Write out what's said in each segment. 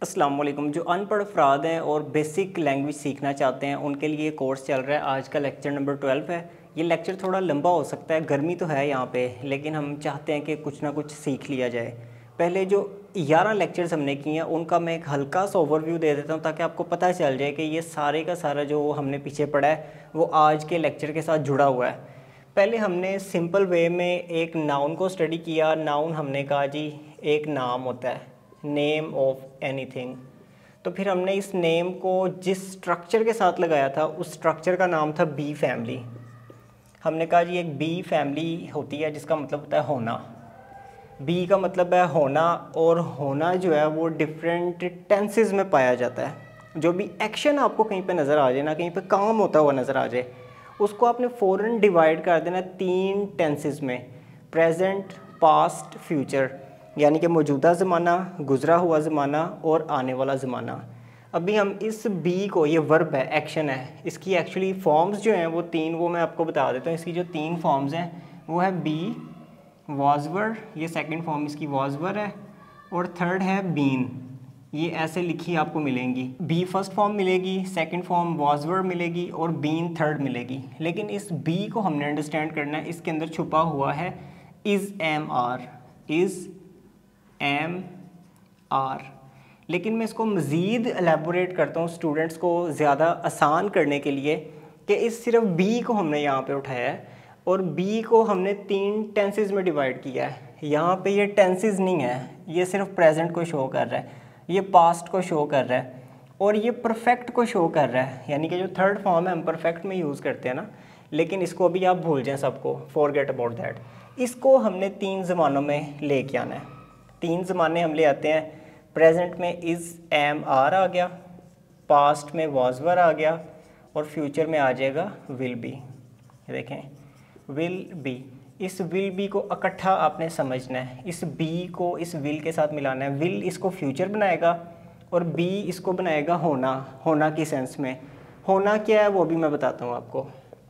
अस्सलाम वालेकुम। जो अनपढ़ अफराद हैं और बेसिक लैंग्वेज सीखना चाहते हैं उनके लिए कोर्स चल रहा है। आज का लेक्चर नंबर 12 है। ये लेक्चर थोड़ा लंबा हो सकता है, गर्मी तो है यहाँ पे, लेकिन हम चाहते हैं कि कुछ ना कुछ सीख लिया जाए। पहले जो 11 लेक्चर्स हमने किए हैं उनका मैं एक हल्का सा ओवरव्यू दे देता हूँ ताकि आपको पता चल जाए कि ये सारे का सारा जो हमने पीछे पढ़ा है वो आज के लेक्चर के साथ जुड़ा हुआ है। पहले हमने सिंपल वे में एक नाउन को स्टडी किया। नाउन हमने कहा जी एक नाम होता है, नेम ऑफ एनीथिंग। तो फिर हमने इस नेम को जिस स्ट्रक्चर के साथ लगाया था उस स्ट्रक्चर का नाम था बी फैमिली। हमने कहा जी एक बी फैमिली होती है जिसका मतलब होता है होना। बी का मतलब है होना, और होना जो है वो डिफरेंट टेंसेस में पाया जाता है। जो भी एक्शन आपको कहीं पे नज़र आ जाए ना, कहीं पे काम होता हुआ नज़र आ जाए, उसको आपने फ़ौरन डिवाइड कर देना 3 टेंसेस में, प्रेजेंट, पास्ट, फ्यूचर। यानी कि मौजूदा ज़माना, गुज़रा हुआ ज़माना और आने वाला ज़माना। अभी हम इस बी को, ये वर्ब है, एक्शन है, इसकी एक्चुअली फॉर्म्स जो हैं वो 3, वो मैं आपको बता देता हूँ। इसकी जो 3 फॉर्म्स हैं वो है बी, वॉजवर, ये सेकंड फॉर्म इसकी वॉजवर है, और थर्ड है बीन। ये ऐसे लिखी आपको मिलेंगी, बी फर्स्ट फॉर्म मिलेगी, सेकंड फॉर्म वॉजवर मिलेगी और बीन थर्ड मिलेगी। लेकिन इस बी को हमने अंडरस्टैंड करना है, इसके अंदर छुपा हुआ है is am are, is am are. लेकिन मैं इसको मज़ीद एलेबोरेट करता हूँ स्टूडेंट्स को ज़्यादा आसान करने के लिए कि इस सिर्फ बी को हमने यहाँ पे उठाया है और बी को हमने 3 टेंसेस में डिवाइड किया है। यहाँ पे ये टेंसेस नहीं है, ये सिर्फ प्रेजेंट को शो कर रहा है, ये पास्ट को शो कर रहा है और ये परफेक्ट को शो कर रहा है। यानी कि जो थर्ड फॉर्म है हम परफेक्ट में यूज़ करते हैं ना, लेकिन इसको अभी आप भूल जाएं, सबको फॉरगेट अबाउट दैट। इसको हमने 3 ज़मानों में ले के आना है। 3 ज़माने हम ले आते हैं। प्रेजेंट में इज़ एम आर आ गया, पास्ट में वॉजवर आ गया और फ्यूचर में आ जाएगा विल बी। देखें विल बी, इस विल बी को इकट्ठा आपने समझना है, इस बी को इस विल के साथ मिलाना है। विल इसको फ्यूचर बनाएगा और बी इसको बनाएगा होना, होना की सेंस में। होना क्या है वो भी मैं बताता हूँ आपको।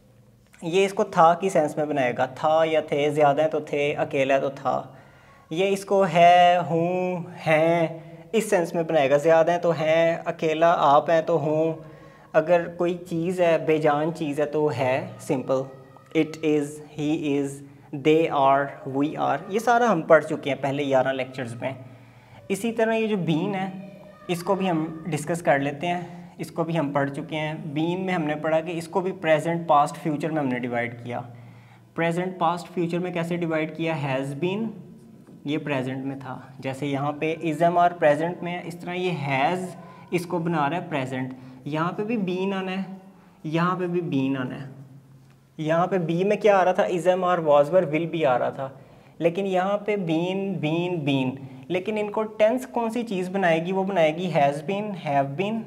ये इसको था की सेंस में बनाएगा, था या थे, ज़्यादा है तो थे, अकेला है तो था। ये इसको है, हूँ, हैं इस सेंस में बनाएगा, ज़्यादा है तो हैं, अकेला आप हैं तो हूँ, अगर कोई चीज़ है, बेजान चीज़ है तो है, simple. It is, he is, they are, we are, ये सारा हम पढ़ चुके हैं पहले 11 लेक्चर्स में। इसी तरह ये जो बीन है इसको भी हम डिस्कस कर लेते हैं, इसको भी हम पढ़ चुके हैं। बीन में हमने पढ़ा कि इसको भी प्रेजेंट, पास्ट, फ्यूचर में हमने डिवाइड किया। प्रेजेंट, पास्ट, फ्यूचर में कैसे डिवाइड किया? हैज़ बीन, ये प्रेजेंट में था, जैसे यहाँ पे इज़ एम आर प्रेजेंट में है, इस तरह ये हैज़ इसको बना रहा है प्रेजेंट। यहाँ पे भी बीन आना है, यहाँ पे भी बीन आना है। यहाँ पे बी में क्या आ रहा था? Is am are was were will be आ रहा था, लेकिन यहाँ पे बीन बीन बीन। लेकिन इनको टेंस कौन सी चीज़ बनाएगी? वो बनाएगी हैज़ बीन, हैव बीन।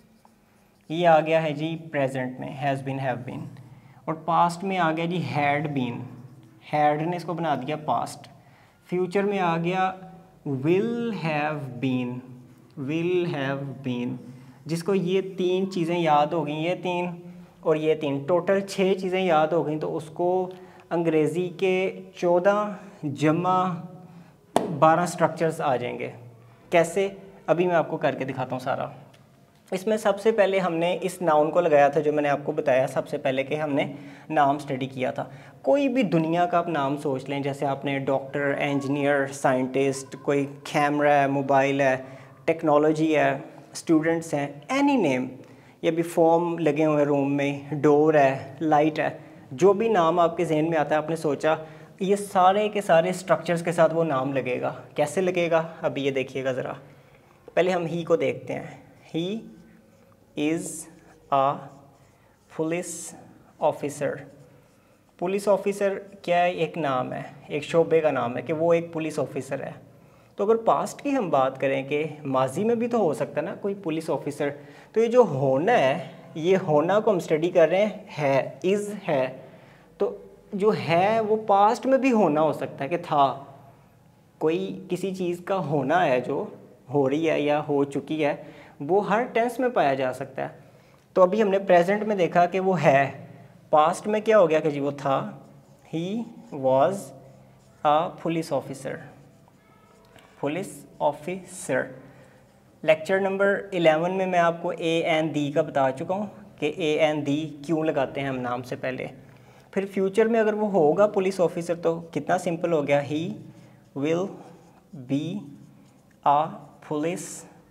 ये आ गया है जी प्रेजेंट में, हैज़ बीन, हैव बीन। और पास्ट में आ गया जी हैड बीन, हैड ने इसको बना दिया पास्ट। फ्यूचर में आ गया will have been, will have been. जिसको ये 3 चीज़ें याद हो गई, ये 3 और ये 3, टोटल 6 चीज़ें याद हो गई, तो उसको अंग्रेज़ी के 14 जमा 12 स्ट्रक्चर्स आ जाएंगे। कैसे? अभी मैं आपको करके दिखाता हूँ सारा। इसमें सबसे पहले हमने इस नाउन को लगाया था, जो मैंने आपको बताया सबसे पहले कि हमने नाम स्टडी किया था। कोई भी दुनिया का आप नाम सोच लें, जैसे आपने डॉक्टर, इंजीनियर, साइंटिस्ट, कोई कैमरा है, मोबाइल है, टेक्नोलॉजी है, स्टूडेंट्स हैं, एनी नेम। ये भी फॉर्म लगे हुए हैं रूम में, डोर है, लाइट है, जो भी नाम आपके जहन में आता है, आपने सोचा, ये सारे के सारे स्ट्रक्चर्स के साथ वो नाम लगेगा। कैसे लगेगा? अभी ये देखिएगा ज़रा। पहले हम ही को देखते हैं। He is a police officer. Police officer क्या है? एक नाम है, एक शोबे का नाम है कि वो एक पुलिस ऑफिसर है। तो अगर पास्ट की हम बात करें कि माजी में भी तो हो सकता है ना कोई पुलिस ऑफिसर, तो ये जो होना है, ये होना को हम स्टडी कर रहे हैं, है, इज़ है। तो जो है वो पास्ट में भी होना हो सकता है कि था, कोई किसी चीज़ का होना है जो हो रही है या हो चुकी है, वो हर टेंस में पाया जा सकता है। तो अभी हमने प्रेजेंट में देखा कि वो है, पास्ट में क्या हो गया कि जी वो था, he was a police officer, police officer. Lecture number 11 में मैं आपको ए एंड दी का बता चुका हूँ कि ए एंड दी क्यों लगाते हैं हम नाम से पहले। फिर फ्यूचर में अगर वो होगा पुलिस ऑफिसर तो कितना सिंपल हो गया, he will be a police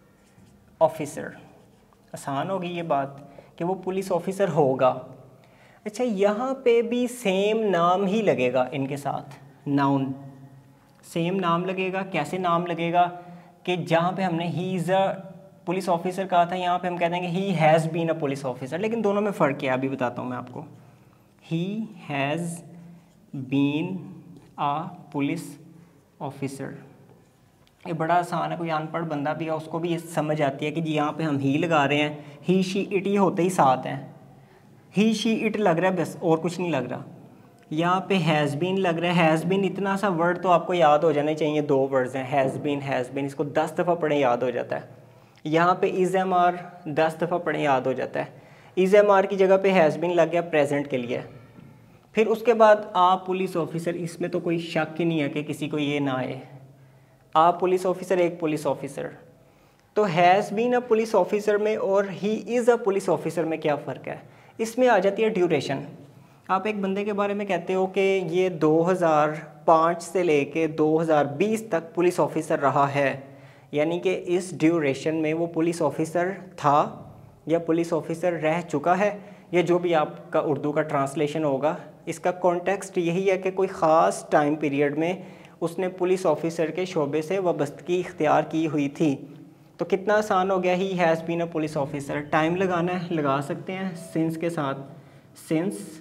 officer. आसान होगी ये बात कि वो पुलिस ऑफिसर होगा। अच्छा, यहाँ पे भी सेम नाम ही लगेगा इनके साथ, नाउन सेम नाम लगेगा। कैसे नाम लगेगा कि जहाँ पे हमने he is a police officer कहा था, यहाँ पे हम कह देंगे he has been a police officer. लेकिन दोनों में फ़र्क क्या है अभी बताता हूँ मैं आपको। He has been a police officer, ये बड़ा आसान है, कोई अनपढ़ बंदा भी है उसको भी ये समझ आती है कि जी यहाँ पे हम ही लगा रहे हैं, ही शी इट ये होते ही साथ हैं, ही शी इट लग रहा है बस, और कुछ नहीं लग रहा। यहाँ पे हैज़ बीन लग रहा है। हैज़ बीन इतना सा वर्ड तो आपको याद हो जाने चाहिए, 2 वर्ड्स हैं हैज़ बीन, इसको 10 दफ़ा पढ़ें याद हो जाता है। यहाँ पे इज़ एम आर 10 दफ़ा पढ़ें याद हो जाता है। इज़ एम आर की जगह पे हैज़ बीन लग गया प्रेजेंट के लिए। फिर उसके बाद आप पुलिस ऑफिसर, इसमें तो कोई शक ही नहीं है कि किसी को ये ना आए। आप पुलिस ऑफिसर, एक पुलिस ऑफिसर, तो has been a police officer में और he is a police officer में क्या फ़र्क है? इसमें आ जाती है ड्यूरेशन। आप एक बंदे के बारे में कहते हो कि ये 2005 से लेके 2020 तक पुलिस ऑफिसर रहा है, यानी कि इस ड्यूरेशन में वो पुलिस ऑफिसर था या पुलिस ऑफिसर रह चुका है, या जो भी आपका उर्दू का ट्रांसलेशन होगा। इसका कॉन्टेक्स्ट यही है कि कोई ख़ास टाइम पीरियड में उसने पुलिस ऑफिसर के शोबे से वाबस्तगी इख्तियार की हुई थी। तो कितना आसान हो गया, he has been a police officer. Time लगाना है, लगा सकते हैं सिंस के साथ, सिंस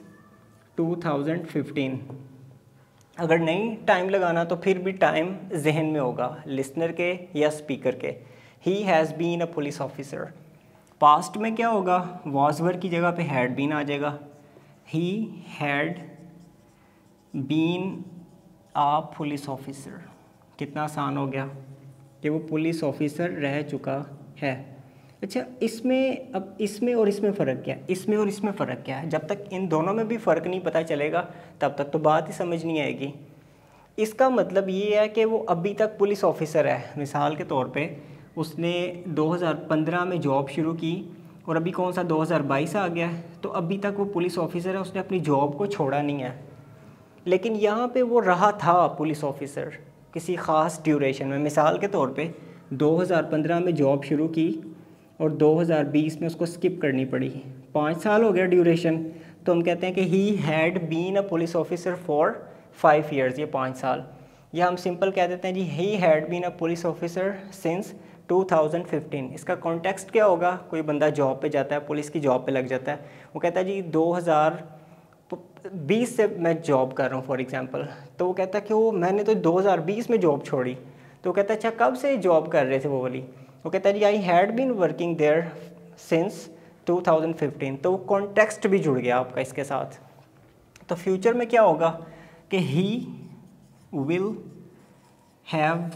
2015। अगर नहीं टाइम लगाना तो फिर भी टाइम जहन में होगा लिसनर के या स्पीकर के। He has been a police officer. Past में क्या होगा, वॉज वर की जगह पे हैड बीन आ जाएगा। He had been a police officer. कितना आसान हो गया कि वो पुलिस ऑफिसर रह चुका है। अच्छा, इसमें अब इसमें और इसमें फ़र्क क्या है? इसमें और इसमें फ़र्क क्या है? जब तक इन दोनों में भी फ़र्क नहीं पता चलेगा तब तक तो बात ही समझ नहीं आएगी। इसका मतलब ये है कि वो अभी तक पुलिस ऑफिसर है। मिसाल के तौर पे उसने 2015 में जॉब शुरू की और अभी कौन सा 2022 आ गया है, तो अभी तक वो पुलिस ऑफिसर है, उसने अपनी जॉब को छोड़ा नहीं है। लेकिन यहाँ पे वो रहा था पुलिस ऑफिसर किसी ख़ास ड्यूरेशन में। मिसाल के तौर पे 2015 में जॉब शुरू की और 2020 में उसको स्किप करनी पड़ी, 5 साल हो गया ड्यूरेशन। तो हम कहते हैं कि he had been a police officer for 5 years, ये 5 साल। या हम सिंपल कह देते हैं जी he had been a police officer since 2015। इसका कॉन्टेक्स्ट क्या होगा? कोई बंदा जॉब पे जाता है, पुलिस की जॉब पे लग जाता है, वो कहता है जी 2020 से मैं जॉब कर रहा हूँ फॉर एग्जांपल। तो वो कहता है कि वो मैंने तो 2020 में जॉब छोड़ी। तो वो कहता है अच्छा कब से जॉब कर रहे थे वो वाली? वो कहता है जी I had been working there since 2015। तो वो कॉन्टेक्स्ट भी जुड़ गया आपका इसके साथ। तो फ्यूचर में क्या होगा कि he will have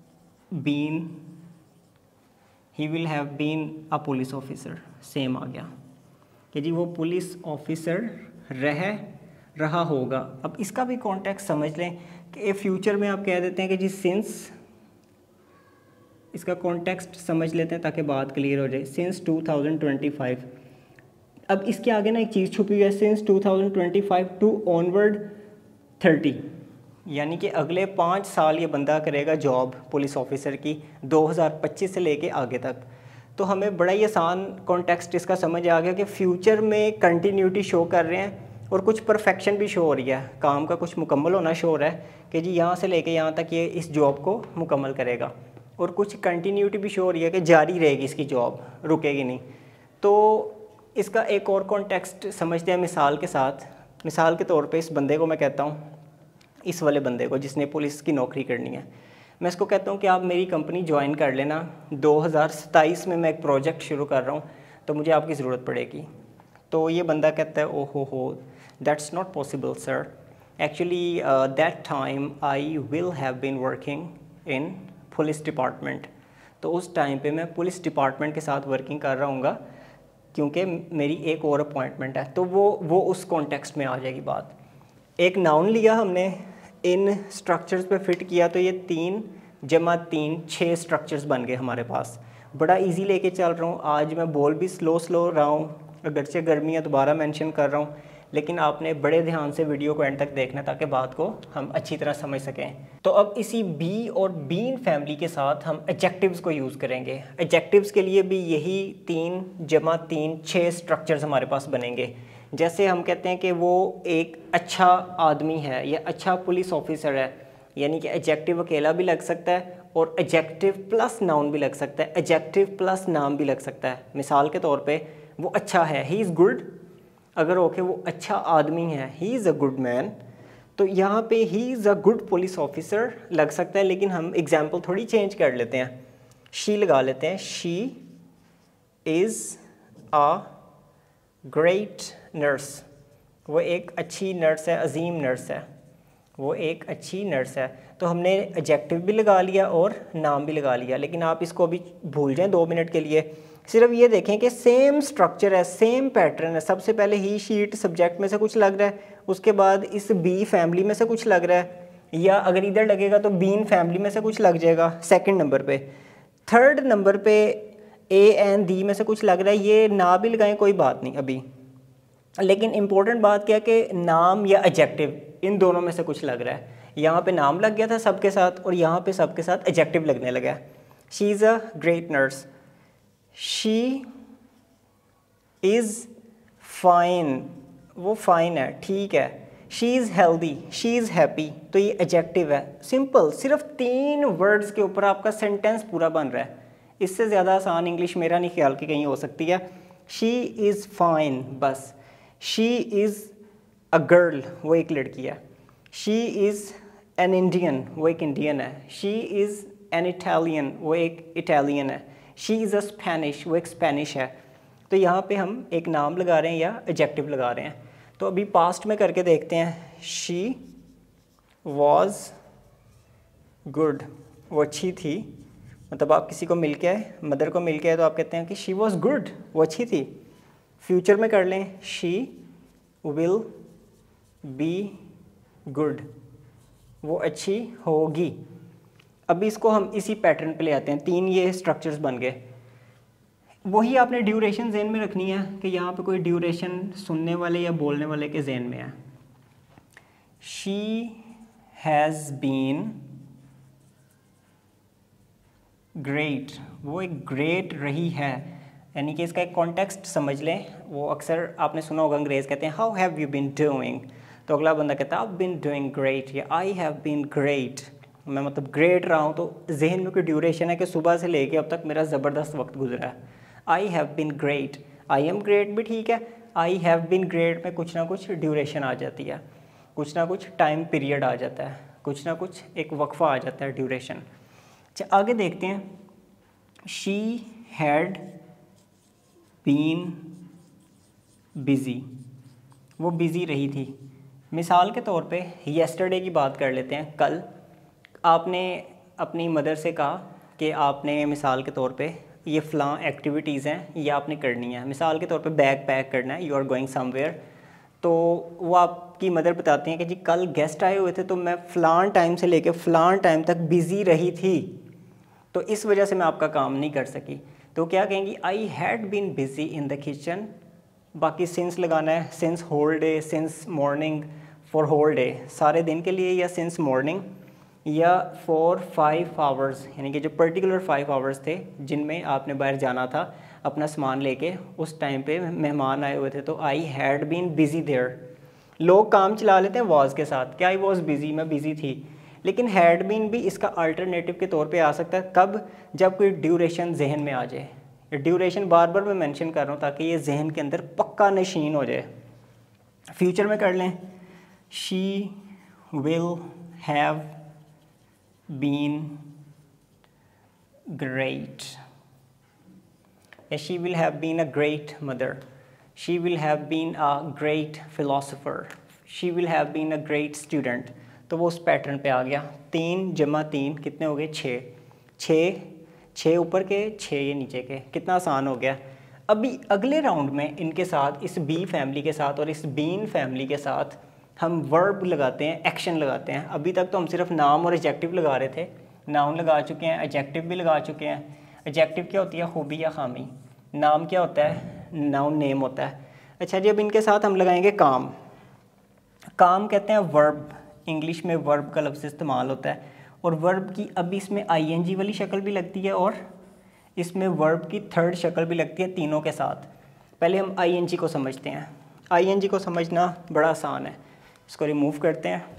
been a police officer. Same आ गया कि जी वो पुलिस ऑफिसर रहा होगा। अब इसका भी कॉन्टेक्स्ट समझ लें कि फ्यूचर में आप कह देते हैं कि जी सिंस, इसका कॉन्टेक्स्ट समझ लेते हैं ताकि बात क्लियर हो जाए। सिंस 2025। अब इसके आगे ना एक चीज़ छुपी हुई है, सिंस 2025 टू ऑनवर्ड 30, यानी कि अगले 5 साल ये बंदा करेगा जॉब पुलिस ऑफिसर की, 2025 से लेके आगे तक। तो हमें बड़ा ही आसान कॉन्टेक्स्ट इसका समझ आ गया कि फ्यूचर में कंटिन्यूटी शो कर रहे हैं और कुछ परफेक्शन भी शो हो रही है, काम का कुछ मुकम्मल होना शो हो रहा है कि जी यहाँ से लेके यहाँ तक ये इस जॉब को मुकम्मल करेगा, और कुछ कंटिन्यूटी भी शो हो रही है कि जारी रहेगी इसकी जॉब, रुकेगी नहीं। तो इसका एक और कॉन्टेक्स्ट समझते हैं मिसाल के साथ। मिसाल के तौर पे इस बंदे को मैं कहता हूँ, इस वाले बंदे को जिसने पुलिस की नौकरी करनी है, मैं इसको कहता हूँ कि आप मेरी कंपनी ज्वाइन कर लेना, 2027 में मैं एक प्रोजेक्ट शुरू कर रहा हूँ तो मुझे आपकी ज़रूरत पड़ेगी। तो ये बंदा कहता है ओहो हो that's not possible sir, actually that time I will have been working in police department. तो उस टाइम पे मैं पुलिस डिपार्टमेंट के साथ वर्किंग कर रहा हूँगा क्योंकि मेरी एक और अपॉइंटमेंट है। तो वो उस कॉन्टेक्स्ट में आ जाएगी बात। एक नाउन लिया हमने, इन स्ट्रक्चर्स पे फिट किया, तो ये 3 × 3 6 स्ट्रक्चर्स बन गए हमारे पास। बड़ा इजी लेके चल रहा हूँ। आज मैं बोल भी स्लो रहा हूँ, अगरचे गर्मी है दोबारा मेंशन कर रहा हूँ, लेकिन आपने बड़े ध्यान से वीडियो को एंड तक देखना ताकि बात को हम अच्छी तरह समझ सकें। तो अब इसी बी और बीन फैमिली के साथ हम एडजेक्टिव्स को यूज़ करेंगे। एडजेक्टिव्स के लिए भी यही 3 जमा 3 6 स्ट्रक्चर्स हमारे पास बनेंगे। जैसे हम कहते हैं कि वो एक अच्छा आदमी है या अच्छा पुलिस ऑफिसर है, यानी कि एडजेक्टिव अकेला भी लग सकता है और एडजेक्टिव प्लस नाउन भी लग सकता है, एडजेक्टिव प्लस नाम भी लग सकता है। मिसाल के तौर पे वो अच्छा है, ही इज़ गुड, अगर ओके वो अच्छा आदमी है, he is a good man, तो यहाँ पे he is a good police officer लग सकता है। लेकिन हम एग्जाम्पल थोड़ी चेंज कर लेते हैं, शी लगा लेते हैं, she is a great nurse, वो एक अच्छी नर्स है, अजीम नर्स है, वो एक अच्छी नर्स है। तो हमने एडजेक्टिव भी लगा लिया और नाम भी लगा लिया। लेकिन आप इसको अभी भूल जाएं 2 मिनट के लिए, सिर्फ ये देखें कि सेम स्ट्रक्चर है, सेम पैटर्न है। सबसे पहले ही शीट सब्जेक्ट में से कुछ लग रहा है, उसके बाद इस बी फैमिली में से कुछ लग रहा है, या अगर इधर लगेगा तो बीन फैमिली में से कुछ लग जाएगा सेकंड नंबर पे। थर्ड नंबर पे ए एंड डी में से कुछ लग रहा है, ये ना भी लगाएं कोई बात नहीं अभी। लेकिन इम्पोर्टेंट बात क्या है कि नाम या एडजेक्टिव इन दोनों में से कुछ लग रहा है। यहाँ पे नाम लग गया था सबके साथ और यहाँ पे सबके साथ एडजेक्टिव लगने लगा। She is a great nurse, she is fine, वो फाइन है, ठीक है। She is healthy, she is happy, तो ये एडजेक्टिव है। सिंपल, सिर्फ 3 वर्ड्स के ऊपर आपका सेंटेंस पूरा बन रहा है। इससे ज़्यादा आसान इंग्लिश मेरा नहीं ख्याल कि कहीं हो सकती है। शी इज़ फाइन, बस। शी इज़ अ गर्ल, वो एक लड़की है। शी इज़ एन इंडियन, वो एक इंडियन है। शी इज़ एन इटालियन, वो एक इटालियन है। शी इज़ अ स्पेनिश, वो एक स्पेनिश है। तो यहाँ पे हम एक नाम लगा रहे हैं या एडजेक्टिव लगा रहे हैं। तो अभी पास्ट में करके देखते हैं। शी वॉज गुड, वो अच्छी थी। मतलब आप किसी को मिल के आए, मदर को मिल के आए, तो आप कहते हैं कि शी वॉज गुड, वो अच्छी थी। फ्यूचर में कर लें, शी विल बी गुड, वो अच्छी होगी। अभी इसको हम इसी पैटर्न पे ले आते हैं। 3 ये स्ट्रक्चर्स बन गए। वही आपने ड्यूरेशन जेन में रखनी है कि यहाँ पे कोई ड्यूरेशन सुनने वाले या बोलने वाले के जेन में है। शी हैज़ बीन ग्रेट, वो एक ग्रेट रही है, यानी कि इसका एक कॉन्टेक्स्ट समझ लें। वो अक्सर आपने सुना होगा, अंग्रेज़ कहते हैं how have you been doing, तो अगला बंदा कहता है I have been doing great या आई हैव बीन ग्रेट, मैं मतलब ग्रेट रहा हूँ। तो जहन में कोई ड्यूरेशन है कि सुबह से लेके अब तक मेरा ज़बरदस्त वक्त गुजरा है। I have been great, I am great भी ठीक है, आई हैव बीन ग्रेट में कुछ ना कुछ ड्यूरेशन आ जाती है, कुछ ना कुछ टाइम पीरियड आ जाता है, कुछ ना कुछ एक वक्फा आ जाता है, ड्यूरेशन। अच्छा आगे देखते हैं। शी हैड बीन बिज़ी, वो बिज़ी रही थी। मिसाल के तौर पे येस्टरडे की बात कर लेते हैं। कल आपने अपनी मदर से कहा कि आपने मिसाल के तौर पे ये फ़लाँ एक्टिविटीज़ हैं ये आपने करनी है। मिसाल के तौर पे बैग पैक करना है, यू आर गोइंग समवेयर। तो वो आपकी मदर बताती हैं कि जी कल गेस्ट आए हुए थे तो मैं फ़लाँ टाइम से लेके फ़लाँ टाइम तक बिज़ी रही थी, तो इस वजह से मैं आपका काम नहीं कर सकी। तो क्या कहेंगी, I had been busy in the kitchen. बाकी सिंस लगाना है, since whole day, since morning, for whole day, सारे दिन के लिए, या सिंस मॉर्निंग, या फॉर 5 आवर्स, यानी कि जो पर्टिकुलर 5 आवर्स थे जिनमें आपने बाहर जाना था अपना सामान लेके, उस टाइम पे मेहमान आए हुए थे। तो I had been busy there. लोग काम चला लेते हैं वॉज के साथ कि आई वॉज बिज़ी, मैं बिज़ी थी, लेकिन हैड बीन भी इसका अल्टरनेटिव के तौर पे आ सकता है। कब? जब कोई ड्यूरेशन जहन में आ जाए। ड्यूरेशन बार बार मैं मेंशन कर रहा हूँ ताकि ये जहन के अंदर पक्का नशीन हो जाए। फ्यूचर में कर लें, she will have been great, she will have been a great mother, she will have been a great philosopher, she will have been a great student. तो वो उस पैटर्न पे आ गया। 3 जमा 3 कितने हो गए? 6 6 ऊपर के 6 ये नीचे के, कितना आसान हो गया। अभी अगले राउंड में इनके साथ, इस बी फैमिली के साथ और इस बीन फैमिली के साथ हम वर्ब लगाते हैं, एक्शन लगाते हैं। अभी तक तो हम सिर्फ नाम और एडजेक्टिव लगा रहे थे, नाउन लगा चुके हैं, एडजेक्टिव भी लगा चुके हैं। एडजेक्टिव क्या होती है, खूबी या खामी। नाम क्या होता है, नाउन नेम होता है। अच्छा जी, अब इनके साथ हम लगाएंगे काम। काम कहते हैं वर्ब, इंग्लिश में वर्ब का लफ्ज़ इस्तेमाल होता है, और वर्ब की अब इसमें आईएनजी वाली शक्ल भी लगती है और इसमें वर्ब की थर्ड शक्ल भी लगती है, तीनों के साथ। पहले हम आईएनजी को समझते हैं। आईएनजी को समझना बड़ा आसान है, इसको रिमूव करते हैं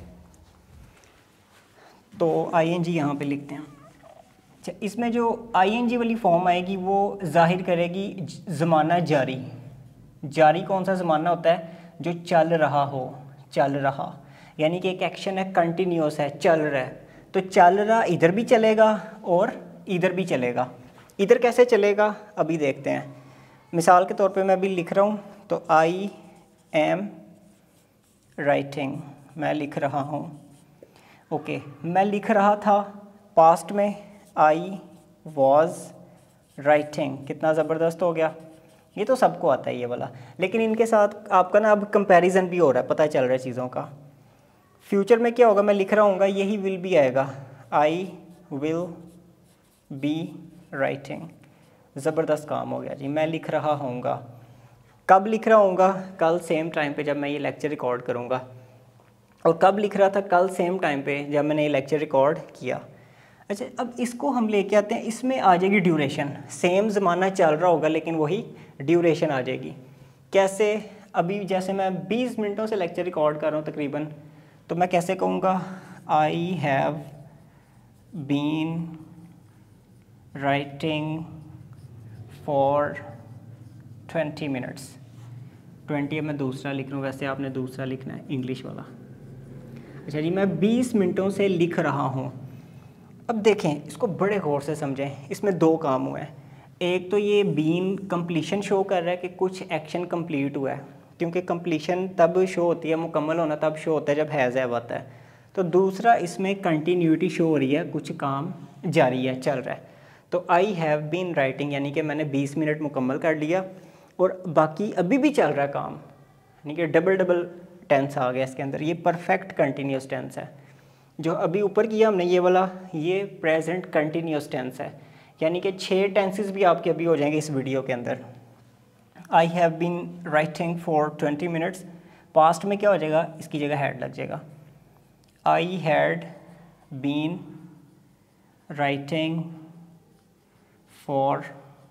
तो आईएनजी यहाँ पे लिखते हैं। अच्छा, इसमें जो आईएनजी वाली फॉर्म आएगी वो जाहिर करेगी ज़माना जारी। जारी कौन सा ज़माना होता है, जो चल रहा हो, चल रहा, यानी कि एक एक्शन है, कंटिन्यूस है, चल रहा है। तो चल रहा इधर भी चलेगा और इधर भी चलेगा। इधर कैसे चलेगा अभी देखते हैं। मिसाल के तौर पे मैं अभी लिख रहा हूँ तो आई एम राइटिंग, मैं लिख रहा हूँ। ओके, मैं लिख रहा था पास्ट में, आई वॉज राइटिंग। कितना ज़बरदस्त हो गया, ये तो सबको आता है ये वाला। लेकिन इनके साथ आपका ना अब कंपैरिजन भी हो रहा है, पता चल रहा है चीज़ों का। फ्यूचर में क्या होगा, मैं लिख रहा हूँगा, यही विल भी आएगा, आई विल बी राइटिंग। ज़बरदस्त काम हो गया जी, मैं लिख रहा हूँगा। कब लिख रहा हूँगा, कल सेम टाइम पे जब मैं ये लेक्चर रिकॉर्ड करूँगा। और कब लिख रहा था, कल सेम टाइम पे जब मैंने ये लेक्चर रिकॉर्ड किया। अच्छा, अब इसको हम लेके आते हैं, इसमें आ जाएगी ड्यूरेशन। सेम ज़माना चल रहा होगा लेकिन वही ड्यूरेशन आ जाएगी। कैसे, अभी जैसे मैं 20 मिनटों से लेक्चर रिकॉर्ड कर रहा हूँ तकरीबन, तो मैं कैसे कहूँगा, I have been writing for 20 minutes. 20 मैं दूसरा लिख रहा हूँ, वैसे आपने दूसरा लिखना है, इंग्लिश वाला। अच्छा जी, मैं 20 मिनटों से लिख रहा हूँ। अब देखें, इसको बड़े गौर से समझें, इसमें दो काम हुए हैं। एक तो ये बीन कंप्लीशन शो कर रहा है कि कुछ एक्शन कंप्लीट हुआ है, क्योंकि कंप्लीशन तब शो होती है, मुकम्मल होना तब शो होता है जब हैज़ हैव आता है। तो दूसरा, इसमें कंटिन्यूटी शो हो रही है, कुछ काम जारी है, चल रहा है। तो आई हैव बीन राइटिंग यानी कि मैंने 20 मिनट मुकम्मल कर लिया और बाकी अभी भी चल रहा है काम, यानी कि डबल डबल टेंस आ गया इसके अंदर। ये परफेक्ट कंटिन्यूस टेंस है। जो अभी ऊपर किया हमने ये वाला, ये प्रेजेंट कंटिन्यूस टेंस है, यानी कि 6 टेंसेस भी आपके अभी हो जाएंगे इस वीडियो के अंदर। I have been writing for 20 minutes, past में क्या हो जाएगा, इसकी जगह हैड लग जाएगा। I had been writing for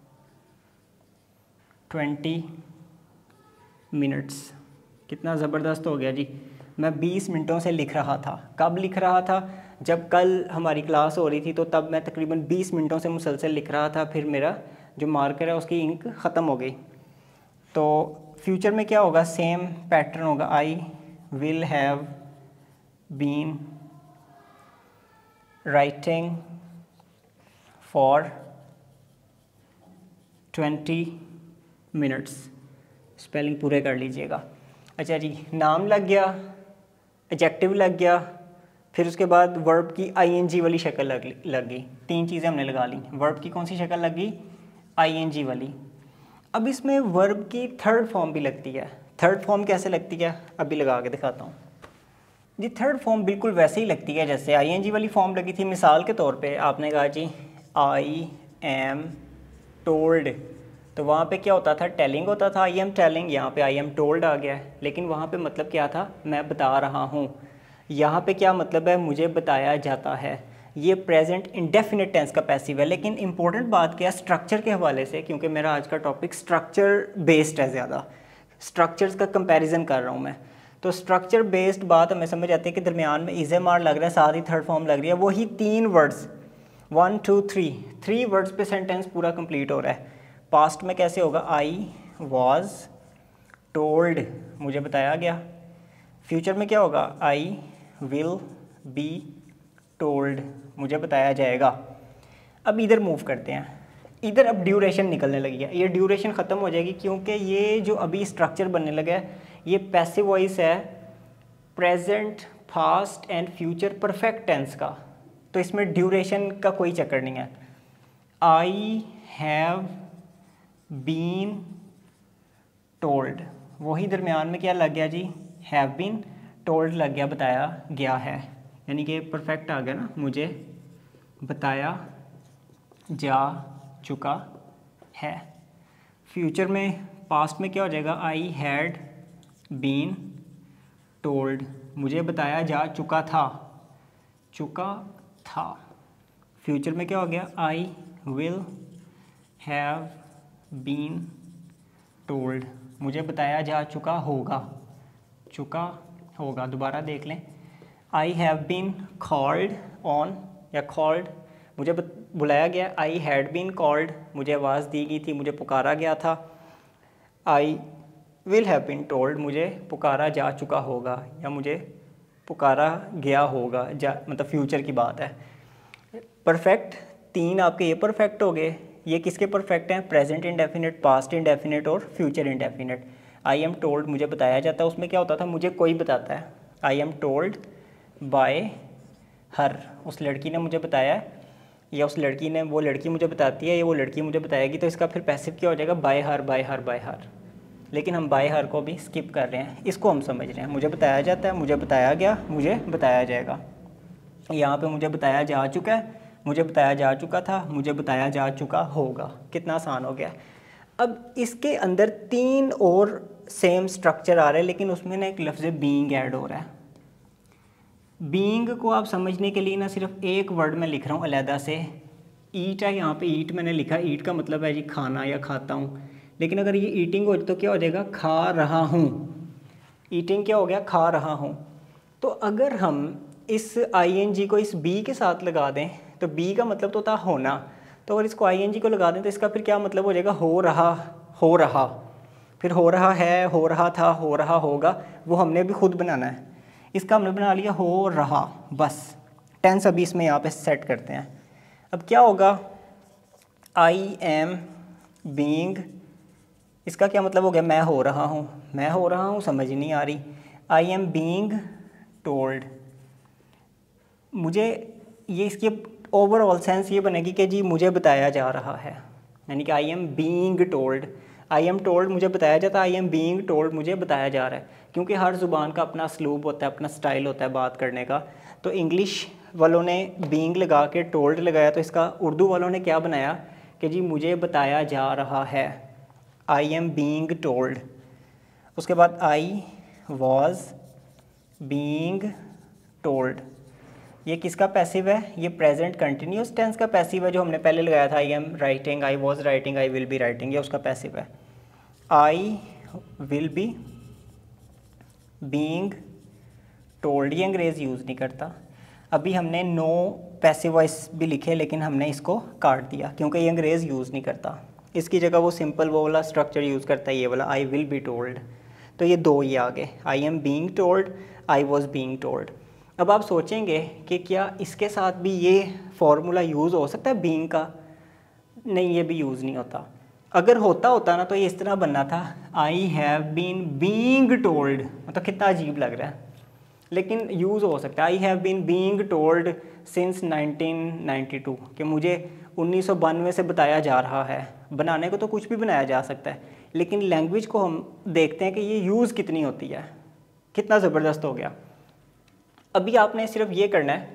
20 minutes. कितना ज़बरदस्त हो गया जी, मैं 20 मिनटों से लिख रहा था। कब लिख रहा था, जब कल हमारी क्लास हो रही थी, तो तब मैं तकरीबन 20 मिनटों से मुसलसल लिख रहा था। फिर मेरा जो मार्कर है उसकी इंक ख़त्म हो गई। तो फ्यूचर में क्या होगा, सेम पैटर्न होगा, I will have been writing for 20 minutes. Spelling पूरे कर लीजिएगा। अच्छा जी, नाम लग गया, एडजेक्टिव लग गया, फिर उसके बाद वर्ब की आईएनजी वाली शक्ल लग गई। 3 चीज़ें हमने लगा ली। वर्ब की कौन सी शक्ल लग गई, आईएनजी वाली। अब इसमें वर्ब की थर्ड फॉर्म भी लगती है। थर्ड फॉर्म कैसे लगती है, अभी लगा के दिखाता हूँ जी। थर्ड फॉर्म बिल्कुल वैसे ही लगती है जैसे आईएनजी वाली फॉर्म लगी थी। मिसाल के तौर पे आपने कहा जी आई एम टोल्ड, तो वहाँ पे क्या होता था, टेलिंग होता था, आई एम टेलिंग। यहाँ पे आई एम टोल्ड आ गया है, लेकिन वहाँ पे मतलब क्या था, मैं बता रहा हूँ। यहाँ पे क्या मतलब है, मुझे बताया जाता है। ये प्रेजेंट इंडेफिनिट टेंस का पैसिव है। लेकिन इंपॉर्टेंट बात क्या है, स्ट्रक्चर के हवाले से, क्योंकि मेरा आज का टॉपिक स्ट्रक्चर बेस्ड है, ज़्यादा स्ट्रक्चर्स का कंपैरिजन कर रहा हूँ मैं। तो स्ट्रक्चर बेस्ड बात हमें समझ आती है कि दरमियान में इज़ेमार लग रहा है, साथ ही थर्ड फॉर्म लग रही है। वही 3 वर्ड्स 1 2 3 वर्ड्स पे सेंटेंस पूरा कंप्लीट हो रहा है। पास्ट में कैसे होगा, आई वॉज टोल्ड, मुझे बताया गया। फ्यूचर में क्या होगा, आई विल बी टोल्ड, मुझे बताया जाएगा। अब इधर मूव करते हैं, इधर अब ड्यूरेशन निकलने लगी है। ये ड्यूरेशन ख़त्म हो जाएगी, क्योंकि ये जो अभी स्ट्रक्चर बनने लगा है ये पैसिव वॉइस है, present, past and future perfect tense का। तो इसमें ड्यूरेशन का कोई चक्कर नहीं है। आई हैव बीन टोल्ड, वही दरमियान में क्या लग गया जी, हैव बीन टोल्ड लग गया, बताया गया है, यानी कि परफेक्ट आ गया ना, मुझे बताया जा चुका है। फ्यूचर में, पास्ट में क्या हो जाएगा, आई हैड बीन टोल्ड, मुझे बताया जा चुका था, चुका था। फ्यूचर में क्या हो गया, I will have been told, मुझे बताया जा चुका होगा, चुका होगा। दोबारा देख लें, I have been called on या कॉल्ड, मुझे बुलाया गया। आई हैड बीन कॉल्ड, मुझे आवाज़ दी गई थी, मुझे पुकारा गया था। I will have been told, मुझे पुकारा जा चुका होगा या मुझे पुकारा गया होगा, मतलब फ्यूचर की बात है। परफेक्ट, 3 आपके ये परफेक्ट हो गए। ये किसके परफेक्ट हैं, प्रेजेंट इंडेफिनिट, पास्ट इंडेफिनिट और future indefinite. I am told, मुझे बताया जाता है, उसमें क्या होता था, मुझे कोई बताता है। I am told by her, उस लड़की ने मुझे बताया, या उस लड़की ने, वो लड़की मुझे बताती है, या वो लड़की मुझे बताएगी, तो इसका फिर पैसिव क्या हो जाएगा, by her, by her, by her. लेकिन हम बाय हर को भी स्किप कर रहे हैं, इसको हम समझ रहे हैं। मुझे बताया जाता है, मुझे बताया गया, मुझे बताया जाएगा। यहाँ पे मुझे बताया जा चुका है, मुझे बताया जा चुका था, मुझे बताया जा चुका होगा। कितना आसान हो गया। अब इसके अंदर 3 और सेम स्ट्रक्चर आ रहे हैं, लेकिन उसमें ना एक लफ्ज़ बीइंग ऐड हो रहा है। बीइंग को आप समझने के लिए ना सिर्फ एक वर्ड में लिख रहा हूँ अलहदा से, ईट है, यहाँ पे ईट मैंने लिखा, ईट का मतलब है जी खाना या खाता हूँ। लेकिन अगर ये ईटिंग हो तो क्या हो जाएगा, खा रहा हूँ। ईटिंग क्या हो गया, खा रहा हूँ। तो अगर हम इस ing को इस बी के साथ लगा दें, तो बी का मतलब तो था होना, तो अगर इसको ing को लगा दें तो इसका फिर क्या मतलब हो जाएगा, हो रहा, हो रहा। फिर हो रहा है, हो रहा था, हो रहा होगा, वो हमने भी खुद बनाना है। इसका हमने बना लिया हो रहा, बस। टेंस अभी इसमें यहाँ पे सेट करते हैं। अब क्या होगा, आई एम बीइंग, इसका क्या मतलब हो गया, मैं हो रहा हूँ, मैं हो रहा हूँ, समझ नहीं आ रही। आई एम बीइंग टोल्ड, मुझे, ये इसकी ओवरऑल सेंस ये बनेगी कि जी मुझे बताया जा रहा है, यानी कि I am being told. I am told मुझे बताया जाता है, आई एम बीइंग टोल्ड मुझे बताया जा रहा है। क्योंकि हर ज़ुबान का अपना असलूब होता है, अपना स्टाइल होता है बात करने का। तो इंग्लिश वालों ने बीइंग लगा के टोल्ड लगाया, तो इसका उर्दू वालों ने क्या बनाया कि जी मुझे बताया जा रहा है, आई एम बीइंग टोल्ड। उसके बाद आई वॉज बीइंग टोल्ड, ये किसका पैसिव है, ये प्रेजेंट कंटिन्यूस टेंस का पैसिव है जो हमने पहले लगाया था। I am writing, I was writing, I will be writing, ये उसका पैसिव है। I will be being told, ये अंग्रेज़ यूज़ नहीं करता। अभी हमने नो पैसिव वॉइस भी लिखे, लेकिन हमने इसको काट दिया क्योंकि ये अंग्रेज़ यूज़ नहीं करता। इसकी जगह वो सिंपल वो वाला स्ट्रक्चर यूज़ करता है, ये वाला, आई विल बी टोल्ड। तो ये 2 ही आ गए, I am being told, I was being told. अब आप सोचेंगे कि क्या इसके साथ भी ये फॉर्मूला यूज़ हो सकता है बीइंग का? नहीं, ये भी यूज़ नहीं होता। अगर होता ना तो ये इस तरह बनना था, I have been being told, मतलब कितना अजीब लग रहा है। लेकिन यूज़ हो सकता है, I have been being told since 1992, कि मुझे 1992 से बताया जा रहा है। बनाने को तो कुछ भी बनाया जा सकता है, लेकिन लैंग्वेज को हम देखते हैं कि ये यूज़ कितनी होती है। कितना ज़बरदस्त हो गया। अभी आपने सिर्फ ये करना है,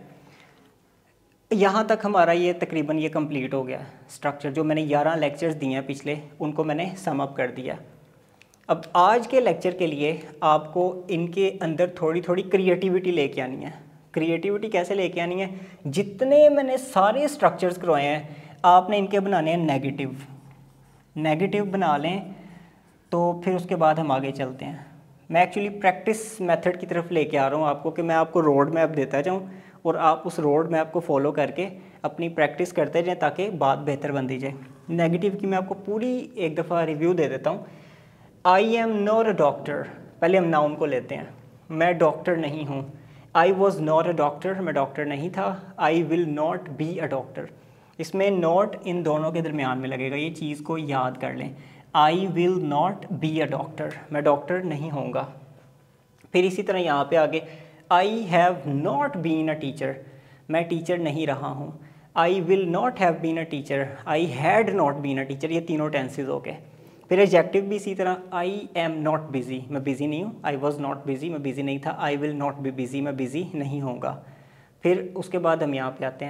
यहाँ तक हमारा ये तकरीबन ये कंप्लीट हो गया स्ट्रक्चर। जो मैंने 11 लेक्चर्स दिए हैं पिछले, उनको मैंने सम अप कर दिया। अब आज के लेक्चर के लिए आपको इनके अंदर थोड़ी थोड़ी क्रिएटिविटी लेके आनी है। क्रिएटिविटी कैसे लेके आनी है, जितने मैंने सारे स्ट्रक्चर्स करवाए हैं आपने इनके बनाने हैं नेगेटिव। नेगेटिव बना लें तो फिर उसके बाद हम आगे चलते हैं। मैं एक्चुअली प्रैक्टिस मेथड की तरफ लेके आ रहा हूँ आपको, कि मैं आपको रोड मैप देता जाऊँ और आप उस रोड मैप को फॉलो करके अपनी प्रैक्टिस करते जाएँ ताकि बात बेहतर बनती जाए। नेगेटिव की मैं आपको पूरी एक दफ़ा रिव्यू दे देता हूँ। I am not a doctor, पहले हम नाउन को लेते हैं। मैं डॉक्टर नहीं हूँ। I was not a doctor, मैं डॉक्टर नहीं था। I will not be a doctor, इसमें नॉट इन दोनों के दरमियान में लगेगा, ये चीज़ को याद कर लें। I will not be a doctor, मैं डॉक्टर नहीं होऊंगा। फिर इसी तरह यहाँ पे आगे, I have not been a teacher, मैं टीचर नहीं रहा हूँ। I will not have been a teacher, I had not been a teacher, ये तीनों टेंसेज हो गए। फिर एडजेक्टिव भी इसी तरह, आई एम नॉट बिजी, मैं बिज़ी नहीं हूँ। आई वॉज नॉट बिजी, मैं बिज़ी नहीं था। I will not be busy, मैं बिज़ी नहीं होऊंगा। फिर उसके बाद हम यहाँ पे आते हैं,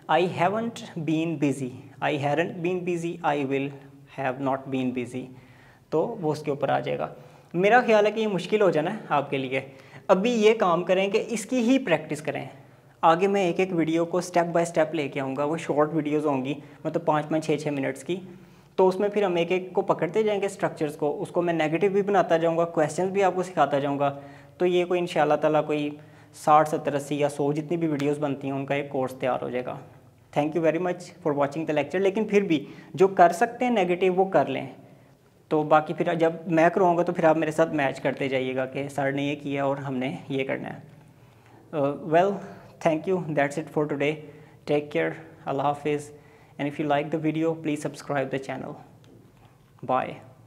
I haven't been busy, I hadn't been busy, I will have not been busy, तो वो उसके ऊपर आ जाएगा। मेरा ख्याल है कि ये मुश्किल हो जाना है आपके लिए। अभी ये काम करें कि इसकी ही प्रैक्टिस करें। आगे मैं एक एक वीडियो को स्टेप बाय स्टेप लेके आऊँगा, वो शॉर्ट वीडियोज़ होंगी, मतलब 5-5 6-6 मिनट्स की। तो उसमें फिर हम एक एक को पकड़ते जाएंगे स्ट्रक्चर्स को, उसको मैं नेगेटिव भी बनाता जाऊँगा, क्वेश्चंस भी आपको सिखाता जाऊँगा। तो ये कोई इंशाल्लाह ताला कोई 60 70 80 या 100 जितनी भी वीडियोज़ बनती हैं उनका एक कोर्स तैयार हो जाएगा। Thank you very much for watching the lecture. लेकिन फिर भी जो कर सकते हैं नेगेटिव वो कर लें, तो बाकी फिर जब मैं करवाऊँगा तो फिर आप मेरे साथ मैच करते जाइएगा कि सर ने ये किया और हमने ये करना है। Well, thank you, that's it for today, take care, अल्लाह हाफिज़, and if you like the video please subscribe the channel, bye.